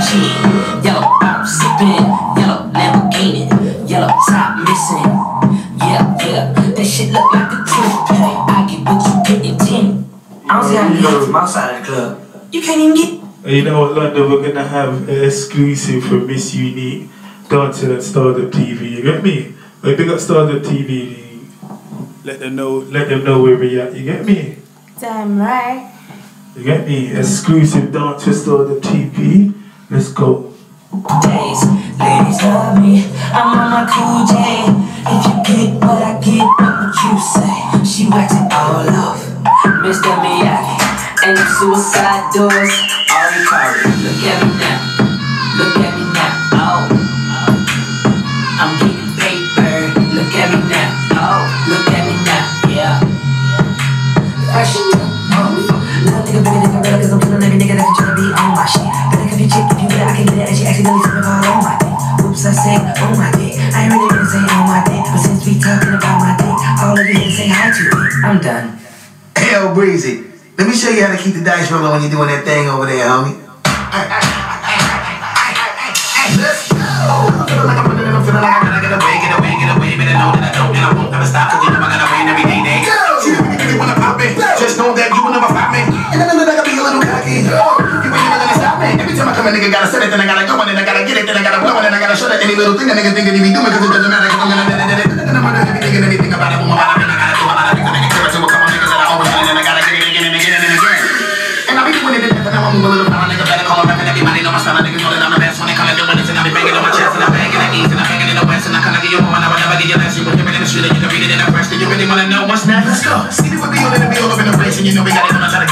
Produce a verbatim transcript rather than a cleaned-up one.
chin. Yellow bottle sipping, yellow Lamborghini, yellow top missing. Yeah, yeah, that shit look like the truth. I get what you getting ten. I don't see how you go from outside of the club. You can't even get. You know what, London, we're gonna have an exclusive for Miss Unique dancing at Startup T V. You get me? Like big up Startup T V. Let them know. Let them know where we at. You get me? Damn right. You get me? Exclusive dance for Startup T V. Let's go. Days, ladies love me. I'm on my cool J. If you get what I get, what would you say? She wax it all off, Mister Miyagi, and the suicide doors. All you call it. Look at me now. Look at me now. Oh, oh. I'm getting paper. Look at me now. Oh, look at me now. Yeah. Fashion. Oh, little nigga, bigger nigga, real, cause I'm killing every nigga that's trying to be on my shit. Better cuff your chick if you better, I can get it, and she accidentally slipping all on my dick. Oops, I say on my dick. I ain't really gonna say on my dick, but since we talking about my dick, all of you here say hi to it. I'm done. Hey, yo, Breezy, let me show you how to keep the dice rolling when you're doing that thing over there, homie. Let's go! I'm feeling like I'm running and I'm feeling like I gotta get away, get away, get away, but I know that I don't and I won't ever stop, cause you know I gotta win every day, day. See if you really wanna pop me, just know that you will never stop me. And I know that I gotta be a little cocky. You ain't never gonna stop me. Every time I come a nigga gotta set it, then I gotta go, and then I gotta get it, then I gotta blow, and then I gotta shut it. Any little thing a nigga think that he be doing, cause it doesn't matter, cause I'm gonna let it, and I'm gonna everything and anything about it, boom, about it, and I gotta do a lot of things to make it clear to a couple niggas that I always win, and I gotta get it again and again and again. And I be doing it to death, and now I move a little fella, nigga better call him up, and everybody know my style, niggas know that I'm the best when it comes to doing this, and I be banging on my chest, and I'm banging at ease, and I'm banging in the west, and I kinda give you more, and I will never give you less. You will hear it in the street, and you can read it in the press. Do you really wanna know what's next? Let's go. See me with me all in the middle, up in the place, and you know we got it on my side.